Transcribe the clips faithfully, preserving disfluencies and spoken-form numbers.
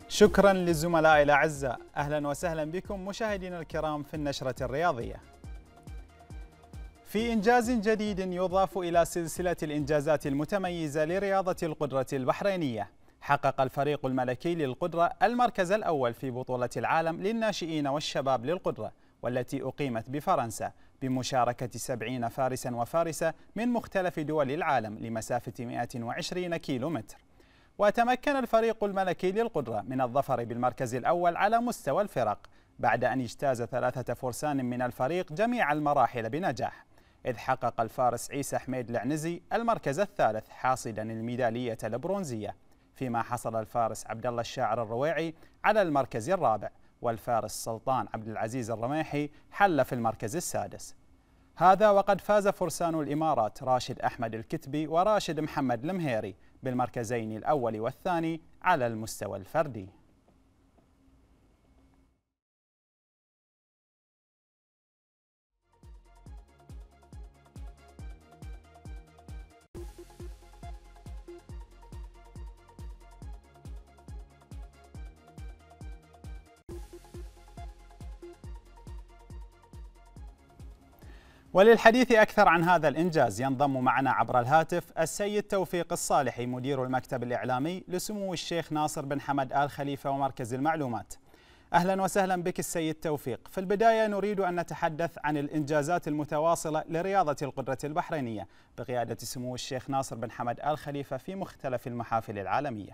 شكرا للزملاء الأعزاء، أهلا وسهلا بكم مشاهدينا الكرام في النشرة الرياضية. في إنجاز جديد يضاف إلى سلسلة الإنجازات المتميزة لرياضة القدرة البحرينية، حقق الفريق الملكي للقدرة المركز الأول في بطولة العالم للناشئين والشباب للقدرة، والتي أقيمت بفرنسا بمشاركة سبعين فارسا وفارسة من مختلف دول العالم لمسافة مئة وعشرين كيلومتر. وتمكن الفريق الملكي للقدرة من الظفر بالمركز الأول على مستوى الفرق بعد أن اجتاز ثلاثة فرسان من الفريق جميع المراحل بنجاح، إذ حقق الفارس عيسى حميد العنزي المركز الثالث حاصدا الميدالية البرونزية، فيما حصل الفارس عبد الله الشاعر الرويعي على المركز الرابع، والفارس سلطان عبد العزيز الرميحي حل في المركز السادس. هذا وقد فاز فرسان الإمارات راشد أحمد الكتبي وراشد محمد المهيري بالمركزين الأول والثاني على المستوى الفردي. وللحديث أكثر عن هذا الإنجاز ينضم معنا عبر الهاتف السيد توفيق الصالحي مدير المكتب الإعلامي لسمو الشيخ ناصر بن حمد آل خليفة ومركز المعلومات. أهلا وسهلا بك السيد توفيق. في البداية نريد أن نتحدث عن الإنجازات المتواصلة لرياضة القدرة البحرينية بقيادة سمو الشيخ ناصر بن حمد آل خليفة في مختلف المحافل العالمية.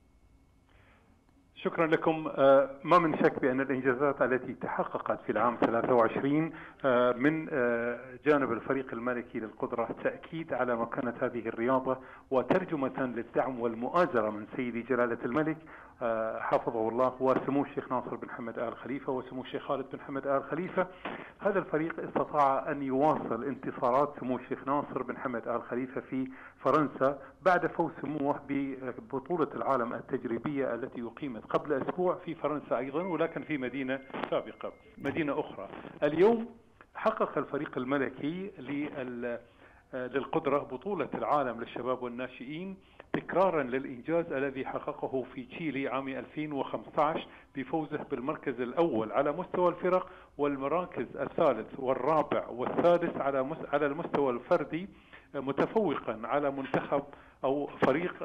شكرا لكم. ما من شك بأن الإنجازات التي تحققت في العام ثلاثة وعشرين من جانب الفريق الملكي للقدرة تأكيد على مكانة هذه الرياضة وترجمة للدعم والمؤازرة من سيدي جلالة الملك حفظه الله وسمو الشيخ ناصر بن حمد آل خليفة وسمو الشيخ خالد بن حمد آل خليفة. هذا الفريق استطاع أن يواصل انتصارات سمو الشيخ ناصر بن حمد آل خليفة في فرنسا بعد فوز سموه ببطولة العالم التجريبية التي أقيمت قبل أسبوع في فرنسا أيضا، ولكن في مدينة سابقة مدينة أخرى. اليوم حقق الفريق الملكي للقدرة بطولة العالم للشباب والناشئين تكرارا للإنجاز الذي حققه في تشيلي عام ألفين وخمسة عشر بفوزه بالمركز الأول على مستوى الفرق والمراكز الثالث والرابع والسادس على على المستوى الفردي، متفوقا على منتخب أو فريق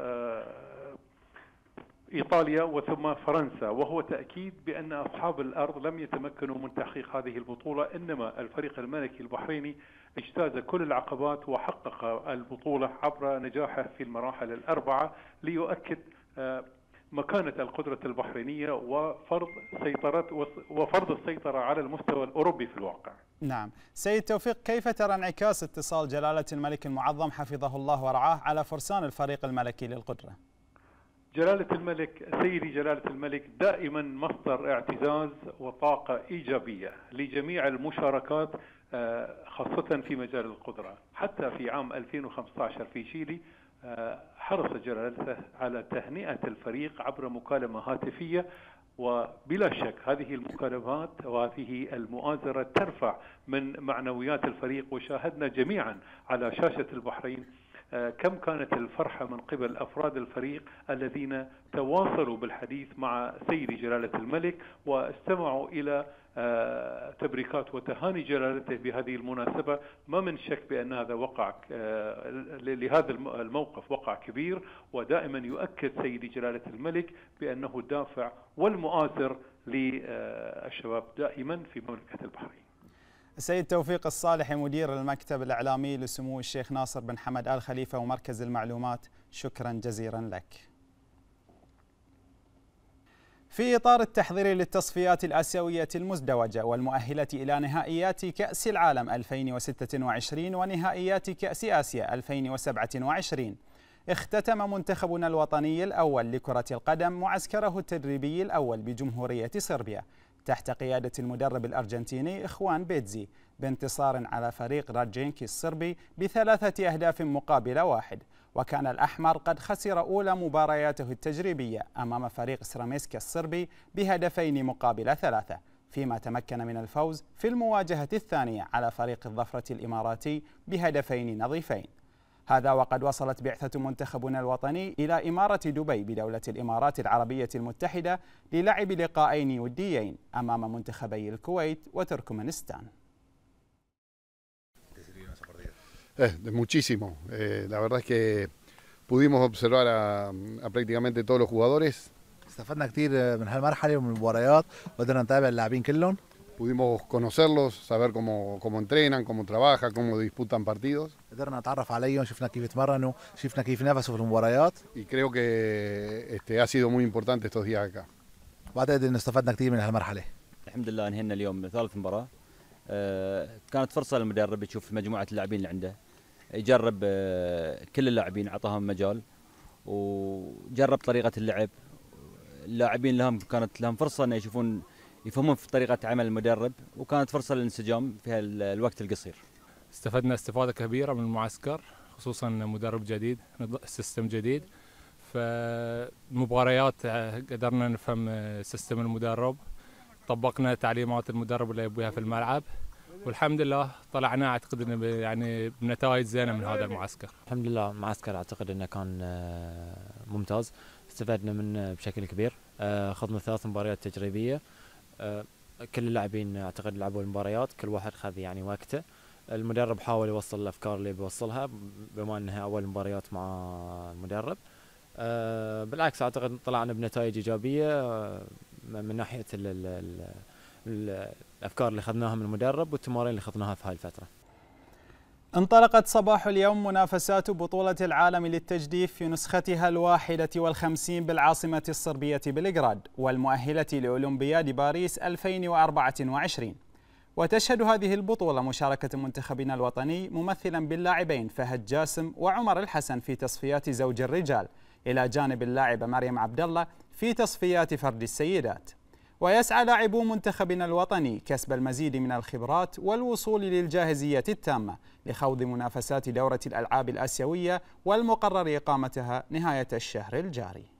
إيطاليا وثم فرنسا. وهو تأكيد بأن أصحاب الأرض لم يتمكنوا من تحقيق هذه البطولة، إنما الفريق الملكي البحريني اجتاز كل العقبات وحقق البطولة عبر نجاحه في المراحل الأربعة ليؤكد مكانة القدرة البحرينية وفرض سيطرة وفرض السيطرة على المستوى الأوروبي في الواقع. نعم، سيد توفيق، كيف ترى انعكاس اتصال جلالة الملك المعظم حفظه الله ورعاه على فرسان الفريق الملكي للقدرة؟ جلالة الملك سيدي جلالة الملك دائما مصدر اعتزاز وطاقة إيجابية لجميع المشاركات خاصة في مجال القدرة. حتى في عام ألفين وخمسة عشر في تشيلي حرص جلالته على تهنئة الفريق عبر مكالمة هاتفية، وبلا شك هذه المكالمات وهذه المؤازرة ترفع من معنويات الفريق. وشاهدنا جميعا على شاشة البحرين كم كانت الفرحة من قبل أفراد الفريق الذين تواصلوا بالحديث مع سيدي جلالة الملك واستمعوا إلى تبريكات وتهاني جلالته بهذه المناسبة. ما من شك بأن هذا وقع لهذا الموقف وقع كبير، ودائما يؤكد سيدي جلالة الملك بأنه الدافع والمؤازر للشباب دائما في مملكة البحرين. السيد توفيق الصالحي مدير المكتب الإعلامي لسمو الشيخ ناصر بن حمد آل خليفة ومركز المعلومات، شكرا جزيلا لك. في إطار التحضير للتصفيات الآسيوية المزدوجة والمؤهلة إلى نهائيات كأس العالم ألفين وستة وعشرين ونهائيات كأس آسيا ألفين وسبعة وعشرين، اختتم منتخبنا الوطني الأول لكرة القدم معسكره التدريبي الأول بجمهورية صربيا تحت قيادة المدرب الأرجنتيني إخوان بيتزي بانتصار على فريق رادجينكي الصربي بثلاثة أهداف مقابل واحد. وكان الأحمر قد خسر أولى مبارياته التجريبية أمام فريق سراميسكا الصربي بهدفين مقابل ثلاثة، فيما تمكن من الفوز في المواجهة الثانية على فريق الظفرة الإماراتي بهدفين نظيفين. هذا وقد وصلت بعثة منتخبنا الوطني إلى إمارة دبي بدولة الإمارات العربية المتحدة للعب لقاءين وديين أمام منتخبي الكويت وتركمانستان. Eh, muchísimo. Eh, la verdad es que pudimos observar a, a prácticamente todos los jugadores. استفدنا كتير من هالمرحلة ومن المباريات وقدرنا نتابع اللاعبين كلهم. Pudimos conocerlos, saber cómo, cómo entrenan, cómo trabajan, cómo disputan partidos. قدرنا نتعرف عليهم، شفنا كيف يتمرنوا، شفنا كيف ينافسوا في المباريات. Y creo que este, ha sido muy importante estos días acá. وأعتقد إنه استفدنا كتير من هالمرحلة. الحمد لله انهينا اليوم ثالث مباراة. آه كانت فرصة للمدرب يشوف مجموعة اللاعبين اللي عنده، يجرب آه كل اللاعبين، اعطاهم مجال وجرب طريقة اللعب. اللاعبين لهم كانت لهم فرصة ان يشوفون يفهمون في طريقة عمل المدرب، وكانت فرصة للانسجام في الوقت القصير. استفدنا استفادة كبيرة من المعسكر، خصوصا مدرب جديد، سيستم جديد. فالمباريات قدرنا نفهم سيستم المدرب، طبقنا تعليمات المدرب اللي يبوها في الملعب، والحمد لله طلعنا اعتقد انه يعني بنتائج زينه من هذا المعسكر. الحمد لله المعسكر اعتقد انه كان ممتاز، استفدنا منه بشكل كبير. اخذنا ثلاث مباريات تجريبيه، كل اللاعبين اعتقد لعبوا المباريات، كل واحد خذ يعني وقته. المدرب حاول يوصل الافكار اللي بيوصلها بما انها اول مباريات مع المدرب. بالعكس اعتقد طلعنا بنتائج ايجابيه من ناحيه ال ال ال الافكار اللي اخذناها من المدرب والتمارين اللي اخذناها في هاي الفتره. انطلقت صباح اليوم منافسات بطولة العالم للتجديف في نسختها الواحدة والخمسين بالعاصمة الصربية بلغراد والمؤهلة لأولمبياد باريس ألفين وأربعة وعشرين. وتشهد هذه البطولة مشاركة منتخبنا الوطني ممثلا باللاعبين فهد جاسم وعمر الحسن في تصفيات زوج الرجال، إلى جانب اللاعبة مريم عبد الله في تصفيات فرد السيدات. ويسعى لاعبو منتخبنا الوطني كسب المزيد من الخبرات والوصول للجاهزية التامة لخوض منافسات دورة الألعاب الآسيوية والمقرر إقامتها نهاية الشهر الجاري.